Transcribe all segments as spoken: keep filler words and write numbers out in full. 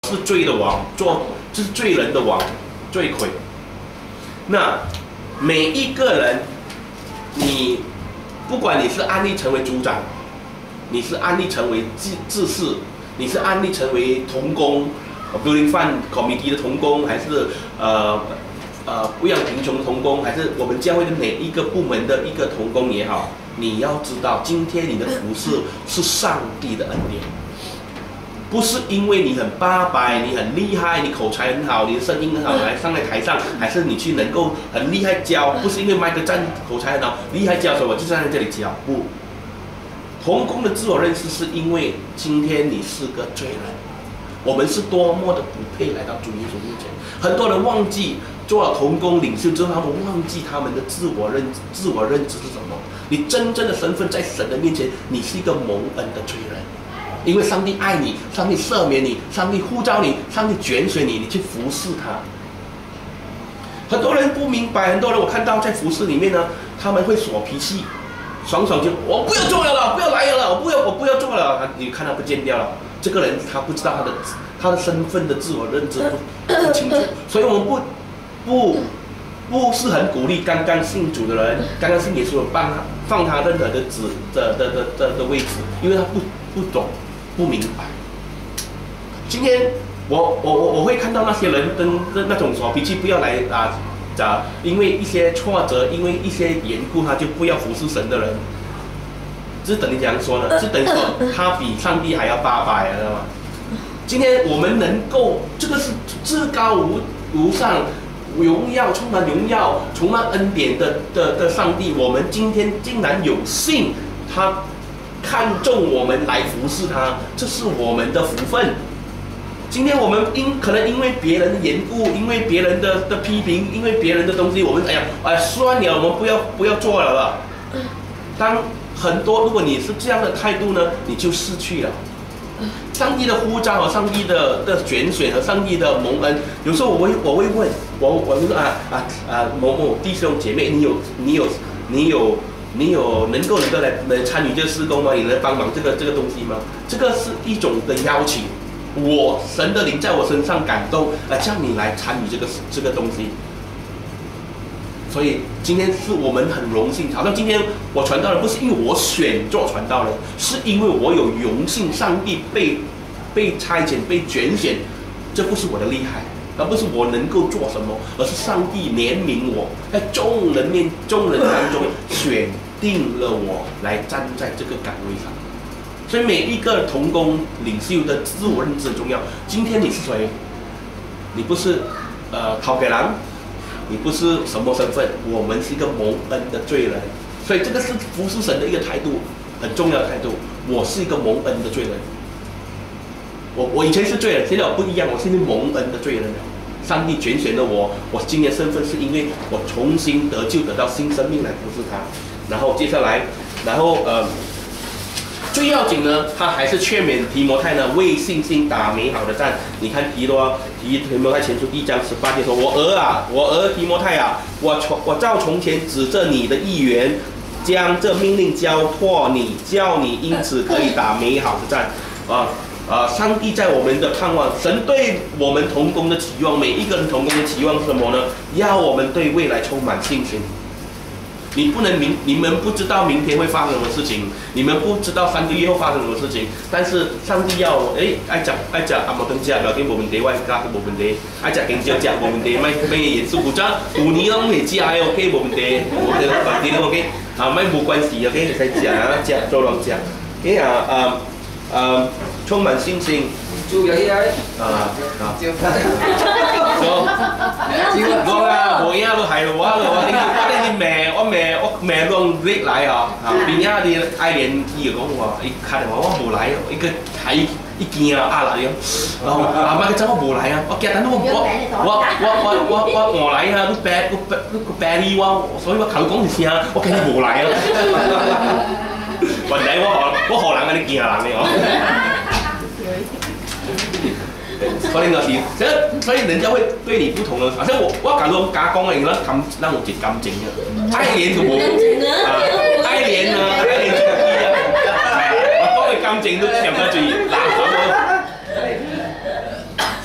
是罪的王，做就是罪人的王，罪魁。那每一个人，你不管你是安利成为组长，你是安利成为治治事，你是安利成为同工 ，building fund committee 的同工，还是呃呃不养贫穷的同工，还是我们教会的每一个部门的一个同工也好，你要知道，今天你的服事是上帝的恩典。不是因为你很八百，你很厉害，你口才很好，你的声音很好，来上在台上，还是你去能够很厉害教？不是因为麦克站口才很好，厉害教，所以我就站在这里教。不，同工的自我认识是因为今天你是个罪人，我们是多么的不配来到主耶稣面前。很多人忘记做了同工领袖之后，他们忘记他们的自我认自我认知是什么。你真正的身份在神的面前，你是一个蒙恩的罪人。因为上帝爱你，上帝赦免你，上帝呼召你，上帝拣选你，你去服侍他。很多人不明白，很多人我看到在服侍里面呢，他们会耍脾气，爽爽就我不要做了了，不要来了，我不要我不要做了，你看他不见掉了。这个人他不知道他的他的身份的自我认知不不清楚，所以我们不不不是很鼓励刚刚信主的人，刚刚信耶稣的帮他放他任何的职的的的的的位置，因为他不不懂。不明白。今天我我我我会看到那些人跟跟那种耍脾气，不要来啊啊，因为一些挫折，因为一些缘故，他就不要服侍神的人。这等于怎样说呢？这等于说他比上帝还要八百，知道吗？今天我们能够，这个是至高无无上、荣耀充满荣耀、充满恩典的的的上帝，我们今天竟然有幸他。看重我们来服侍他，这是我们的福分。今天我们因可能因为别人的缘故，因为别人的的批评，因为别人的东西，我们哎呀哎算了，我们不要不要做了了。当很多如果你是这样的态度呢，你就失去了上帝的呼召和上帝的的拣选和上帝的蒙恩。有时候我会我会问我我说啊啊啊某某弟兄姐妹，你有你有你有。你有能够能够来来参与这个事工吗？你能帮忙这个这个东西吗？这个是一种的邀请，我神的灵在我身上感动，啊，叫你来参与这个这个东西。所以今天是我们很荣幸，好像今天我传道人不是因为我选做传道人，是因为我有荣幸，上帝被被差遣、被拣选，这不是我的厉害。而不是我能够做什么，而是上帝怜悯我，在众人面众人当中选定了我来站在这个岗位上。所以每一个同工领袖的自我认知很重要。今天你是谁？你不是呃讨给狼，你不是什么身份，我们是一个蒙恩的罪人。所以这个是服侍神的一个态度，很重要的态度。我是一个蒙恩的罪人。我我以前是罪人，现在我不一样，我是一个蒙恩的罪人了。上帝拣选了我，我今天身份是因为我重新得救，得到新生命来服侍他。然后接下来，然后呃，最要紧呢，他还是劝勉提摩太呢，为信心打美好的战。你看提多提提摩太前书第一章十八节说：“我儿啊，我儿提摩太啊，我从我照从前指着你的意愿，将这命令交托你，叫你因此可以打美好的战。”啊。啊、呃，上帝在我们的盼望，神对我们同工的期望，每一个人同工的期望是什么呢？要我们对未来充满信心。你不能明，你们不知道明天会发生什么事情，你们不知道三个月后发生什么事情，但是上帝要我，誒，愛食愛食阿莫頓食，究竟冇問題，我家冇問題，愛食經少食冇問題，咪咪嚴肅負責，舊年攏會食嘅 ，OK 冇問題，冇問題，問題 OK， 啊咪冇關係 ，OK， 使食啊食，做兩食，誒啊啊啊，充滿信心。 就有啲啊， 啊啊！ 就我啊，無影都係我我我我啲命，我命我命攏搦來啊！啊，邊仔啲愛蓮伊就講話，伊敲電話我無來，伊個睇伊驚啊啊來咁，啊媽佢真我無來啊！我驚等到我我我我我我我無來啊！都病都病都病你我，所以我求講條聲，我驚你無來啊！雲仔我河我河南嗰啲驚下人嚟我。所以嗰時，所以人家會對你不同的，好像我我假如假講嘅，咱感咱有一感情嘅，愛蓮就冇，愛蓮啊，愛蓮就唔一樣，我講嘅感情都上咗最難講。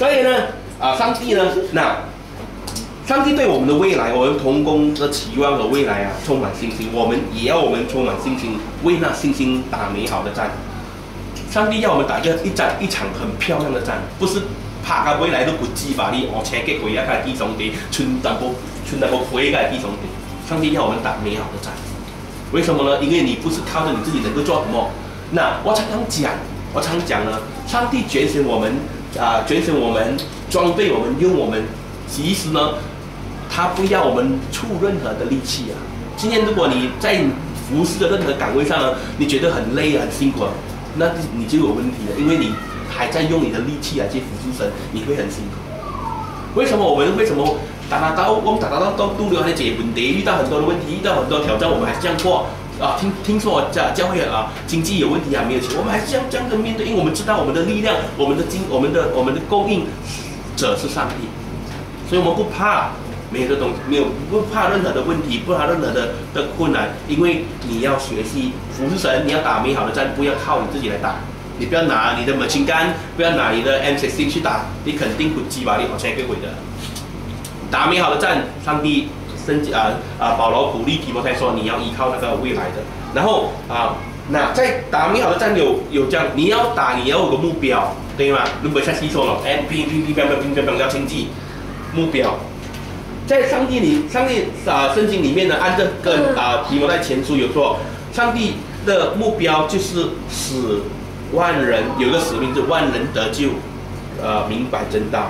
所以呢，啊，上帝呢，那上帝对我们的未来，我们同工的期望和未来啊，充满信心。我们也要我们充满信心，为那信心打美好的战。上帝要我们打一个一战一场很漂亮的战，不是拍到未来都不激法力，哦，车结鬼啊，开弟兄弟，村淡薄村淡薄回个弟兄弟。上帝要我们打美好的战，为什么呢？因为你不是靠着你自己能够做什么。那我常常讲，我常讲呢，上帝拣选我们啊，拣选我们，装备我们，用我们。其实呢，他不要我们出任何的力气啊。今天如果你在服侍的任何岗位上呢，你觉得很累很辛苦，那你就有问题了，因为你还在用你的力气啊去服侍神，你会很辛苦。为什么我们为什么打打到我们打打到到度了还解问题，遇到很多的问题，遇到很多挑战，我们还是这样过啊？听听说教教会啊经济有问题啊，没有钱，我们还是这样这样的面对，因为我们知道我们的力量，我们的经我们的我们的供应者是上帝，所以我们不怕。没有的东西，没有不怕任何的问题，不怕任何的的困难，因为你要学习服侍神，你要打美好的战，不要靠你自己来打，你不要拿你的马青杆，不要拿你的 M 十六 去打，你肯定不击吧，你好才给鬼的。打美好的战，上帝圣啊啊保罗鼓励提摩太说，你要依靠那个未来的，然后啊那在打美好的战有有这样，你要打你要有个目标，对吗？如果像西说了，哎，拼拼拼拼拼拼拼要经济目标。在上帝里，上帝啊，圣经里面呢，按照跟啊提摩太前书有说，上帝的目标就是使万人有一个使命，是万人得救，呃，明白真道，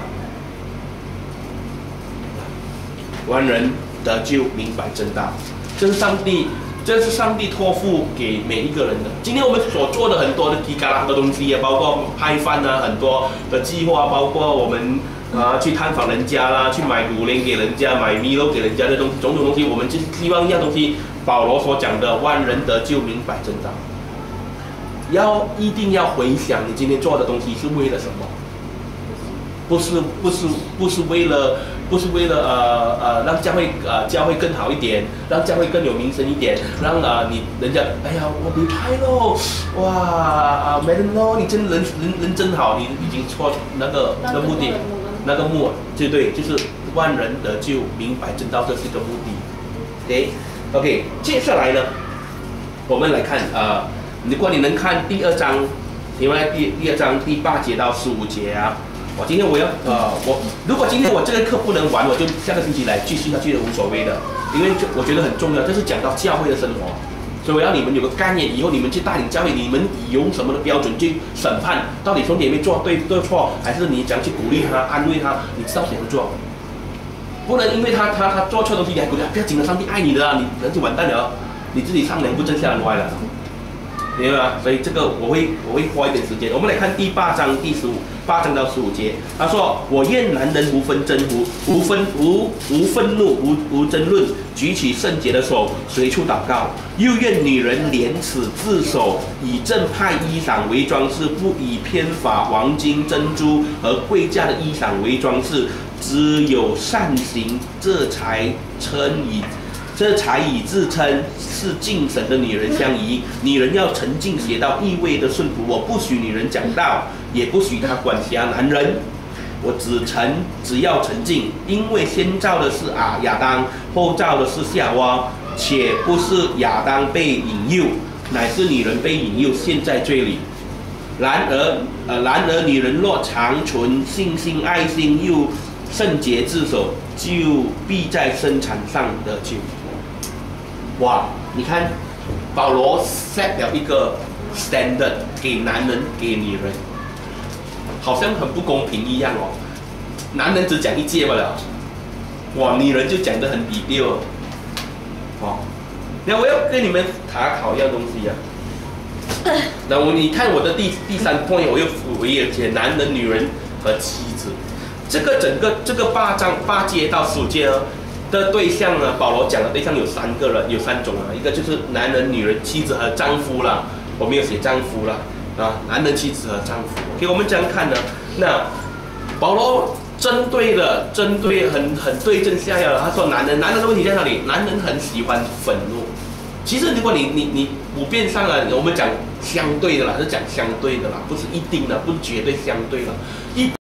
万人得救，明白真道，这是上帝，这是上帝托付给每一个人的。今天我们所做的很多的提嘎啦的东西啊，包括派饭啊，很多的计划，包括我们。啊，去探访人家啦，去买乳联给人家，买米肉给人家的东种种东西，我们就是希望一样东西。保罗所讲的万人得救，明白真道，要一定要回想你今天做的东西是为了什么？不是不是不是为了不是为了呃呃让教会呃教会更好一点，让教会更有名声一点，让啊、呃、你人家哎呀我离开喽，哇啊没人喽，你真人人人真好，你已经错那个那个目的。那个目就对，就是万人得救，明白真道，这是一个目的。OK，OK，、okay, 接下来呢，我们来看呃，如果你能看第二章，因为第第二章第八节到十五节啊，我今天我要呃我如果今天我这个课不能完，我就下个星期来继续下去的无所谓的，因为就我觉得很重要，这是讲到教会的生活。所以我要你们有个概念，以后你们去带领教会，你们以用什么的标准去审判，到底兄弟姐妹做对对错，还是你怎样去鼓励他、安慰他？你知道怎样做？不能因为他他他做错东西，你还鼓励他，不要紧的，上帝爱你的啊，你人就完蛋了，你自己上梁不正下梁歪了，明白吗？所以这个我会我会花一点时间。我们来看第八章第十五八章到十五节，他说：“我愿男人无纷争，无无分无无愤怒，无无争论，举起圣洁的手，随处祷告。又愿女人廉耻自守，以正派衣裳为装饰，不以偏法、黄金、珍珠和贵价的衣裳为装饰。只有善行，这才称以。”这才以自称是敬神的女人相宜。女人要沉静邪道，意味的顺服我，不许女人讲道，也不许她管辖男人。我只沉，只要沉静，因为先造的是啊亚当，后造的是夏娃，且不是亚当被引诱，乃是女人被引诱，陷在罪里。然而，呃，然而女人若长存信心、爱心，又圣洁自守，就必在生产上得救。哇，你看，保罗 set 了一个 standard 给男人，给女人，好像很不公平一样哦。男人只讲一届罢了，哇，女人就讲得很低调哦。哦，那我要跟你们查考一样东西啊。那我你看我的第第三 point， 我又我也写男人、女人和妻子。这个整个这个八章八节到十五节呢的对象呢，保罗讲的对象有三个人，有三种啊，一个就是男人、女人、妻子和丈夫啦，我没有写丈夫啦啊，男人、妻子和丈夫。OK， 我们这样看呢，那保罗针对的针对很很对症下药了。他说男人男人的问题在哪里？男人很喜欢愤怒。其实如果你你你普遍上啊，我们讲相对的啦，是讲相对的啦，不是一定的，不是绝对相对的。一